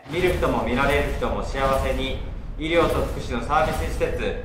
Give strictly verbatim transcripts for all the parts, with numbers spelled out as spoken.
見る人も見られる人も幸せに、医療と福祉のサービス施設。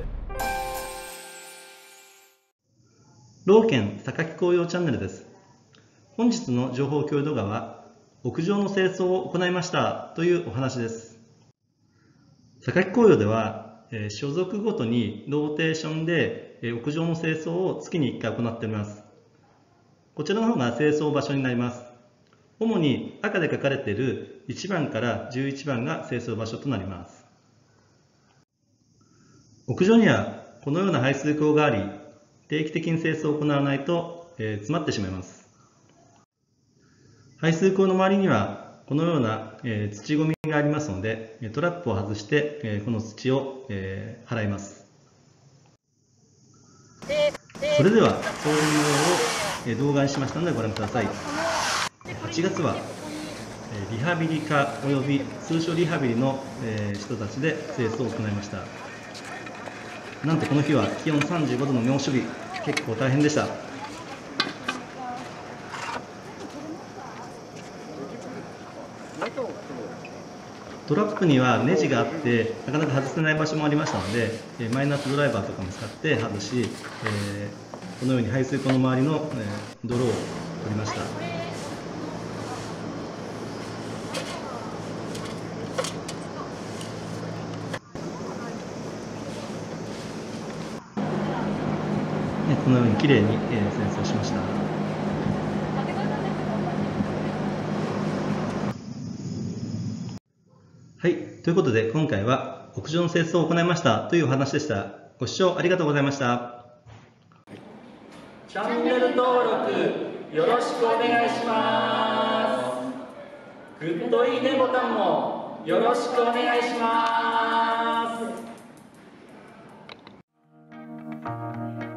老健榊紅葉チャンネルです。本日の情報共有動画は、屋上の清掃を行いましたというお話です。榊紅葉では、えー、所属ごとにローテーションで、えー、屋上の清掃を月にいっかい行っております。こちらの方が清掃場所になります。主に赤で書かれているいちばんからじゅういちばんが清掃場所となります。屋上にはこのような排水溝があり、定期的に清掃を行わないと、えー、詰まってしまいます。排水溝の周りにはこのような、えー、土ごみがありますので、トラップを外して、えー、この土を、えー、払います。それでは掃除の模様を、えー、動画にしましたのでご覧ください。はちがつはリハビリ科および通所リハビリの人たちで清掃を行いました。なんとこの日は気温さんじゅうごどの猛暑日、結構大変でした。トラップにはネジがあってなかなか外せない場所もありましたので、マイナスドライバーとかも使って外し、えー、このように排水溝の周りの、えー、泥を取りました。このようにきれいに清掃しました。はい、ということで今回は屋上の清掃を行いましたというお話でした。ご視聴ありがとうございました。 チャンネル登録よろしくお願いします。グッドいいねボタンもよろしくお願いします。